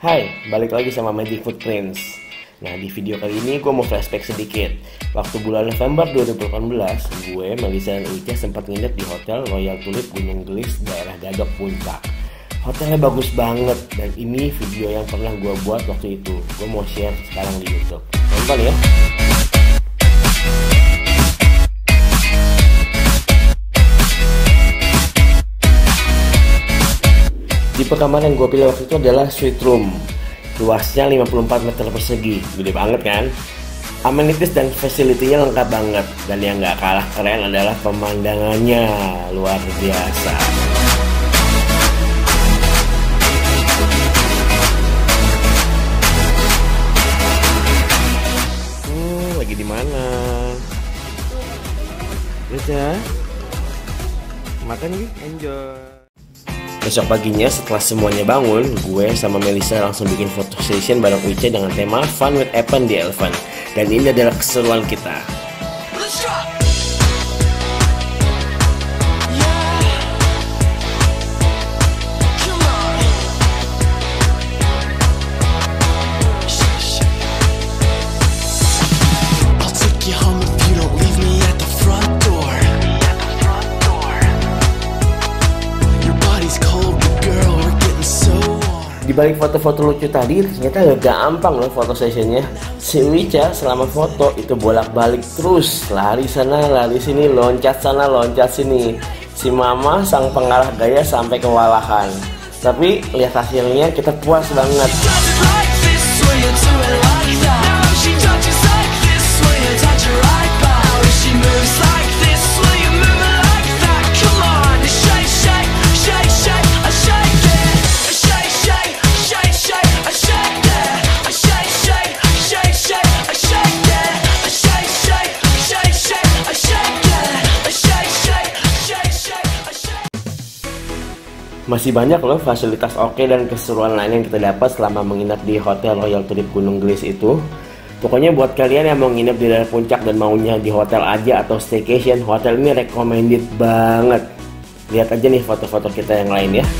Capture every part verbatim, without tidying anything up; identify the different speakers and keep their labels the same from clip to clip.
Speaker 1: Hai, balik lagi sama Magic Footprints. Nah, di video kali ini gue mau flashback sedikit. Waktu bulan November dua ribu delapan belas, gue, Melisa, dan Uica sempat nginep di Hotel Royal Tulip Gunung Gelis, daerah Gadok, Puncak. Hotelnya bagus banget, dan ini video yang pernah gue buat waktu itu. Gue mau share sekarang di YouTube. Nonton ya! Tipe kamar yang gue pilih waktu itu adalah suite room. Luasnya lima puluh empat meter persegi, gede banget kan? Amenities dan facility-nya lengkap banget. Dan yang gak kalah keren adalah pemandangannya, luar biasa. Hmm, lagi di mana? Udah, makan nih, enjoy. Besok paginya setelah semuanya bangun, gue sama Melisa langsung bikin photo session bareng Uica dengan tema Fun with Evan the Elephant. Dan ini adalah keseruan kita. Di balik foto-foto lucu tadi, ternyata gak gampang loh foto sessionnya. Si Uica selama foto itu bolak-balik terus, lari sana, lari sini, loncat sana, loncat sini. Si Mama sang pengarah gaya sampai kewalahan. Tapi lihat hasilnya kita puas banget. Masih banyak loh fasilitas oke dan keseruan lain yang kita dapat selama menginap di Hotel Royal Tulip Gunung Gelis itu. Pokoknya buat kalian yang mau nginep di daerah Puncak dan maunya di hotel aja atau staycation, hotel ini recommended banget. Lihat aja nih foto-foto kita yang lain ya.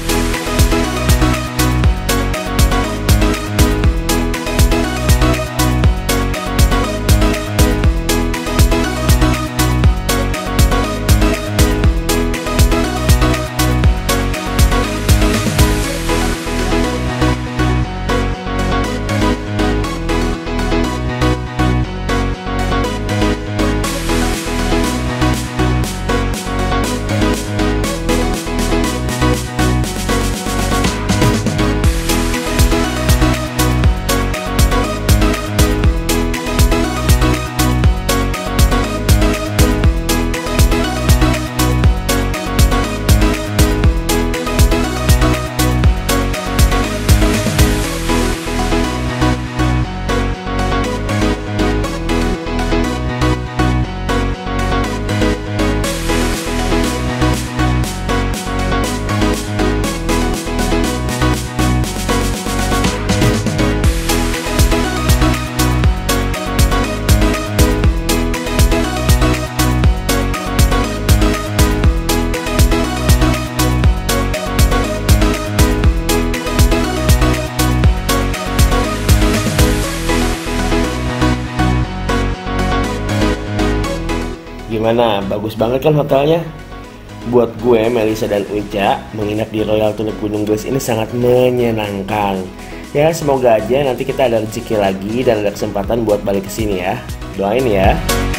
Speaker 1: Gimana? Bagus banget kan hotelnya? Buat gue, Melisa, dan Uica, menginap di Royal Tulip Gunung Gelis ini sangat menyenangkan. Ya, semoga aja nanti kita ada rezeki lagi dan ada kesempatan buat balik ke sini ya. Doain ya.